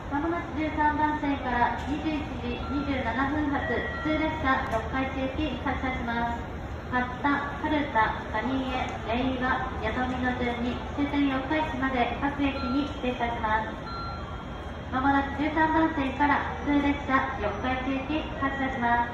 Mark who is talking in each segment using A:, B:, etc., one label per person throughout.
A: まもなく13番線から21時27分発普通列車四日市行き発車します。八田、春田、蟹江、令和、弥富の順に終点四日市まで各駅に停車します。まもなく13番線から普通列車四日市行き発車します。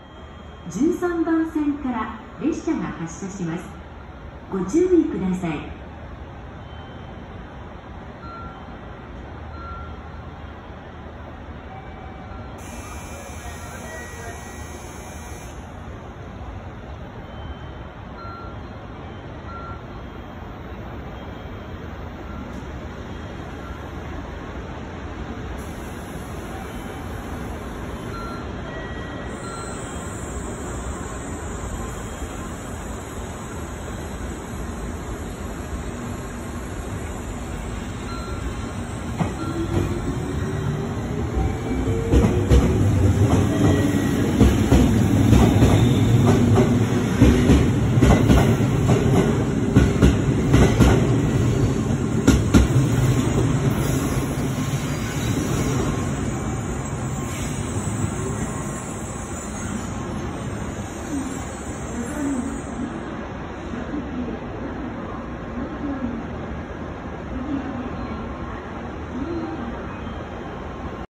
B: 13番線から列車が発車します。ご注意ください。